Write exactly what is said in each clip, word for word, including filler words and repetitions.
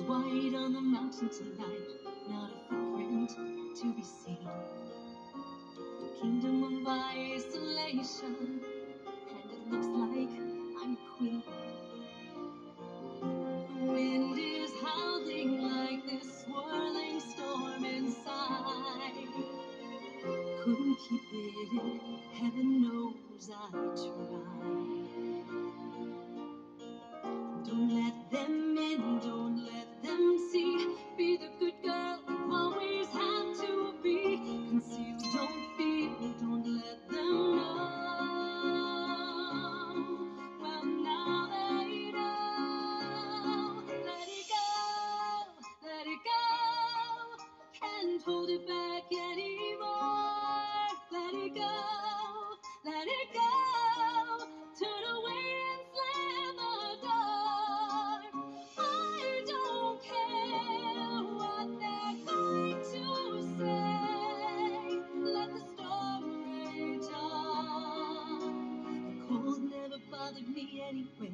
white on the mountain tonight, not a footprint to be seen. Kingdom of isolation, and it looks like I'm queen. The wind is howling like this swirling storm inside. Couldn't keep it in, heaven knows I tried. Don't let them in, don't let them see. Be the good girl you always had to be. Conceal, don't feel, don't let them know. Well, now they know. Let it go, let it go. Can't hold it back anymore. Let it go, let it go. Turn away and slam the door. I don't care what they're going to say. Let the storm rage on. The cold never bothered me anyway.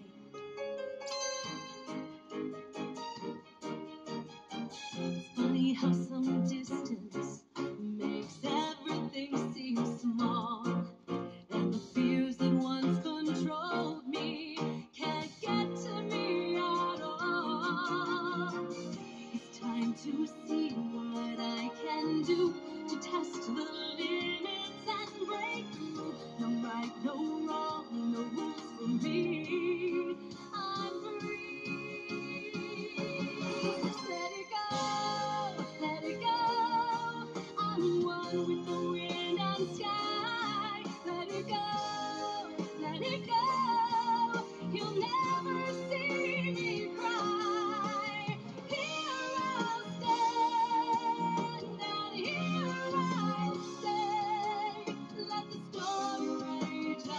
It's funny how some distance makes everything seem small. And the fears that once controlled me can't get to me at all. It's time to see what I can do to test the limits and break through. No right, no wrong, no rules for me. I'm free. Let it go, let it go. I'm one with the wind and sky. Let it go, let it go. You'll never see me cry. Here I'll stand, and here I'll stay. Let the storm rage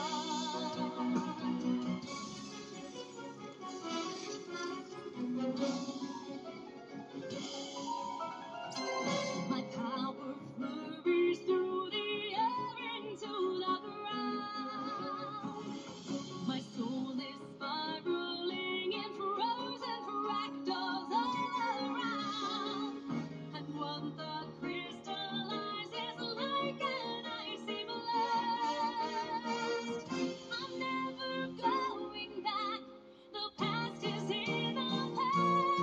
on. My power flurries through the air into the ground. My soul is spiraling in frozen fractals all around. And one thought crystallizes like an icy blast. I'm never going back. The past is in the past.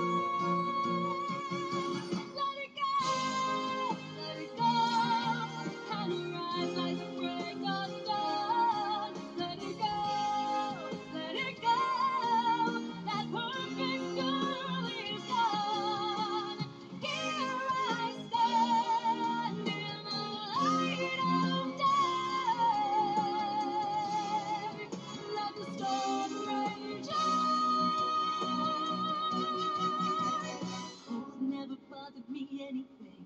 Let it go, let it go. And rise like the break of dawn. Let it go, let it go. That perfect girl is gone. Here I stand in the light of day. Let the storm rage on. Cold never bothered me anyway.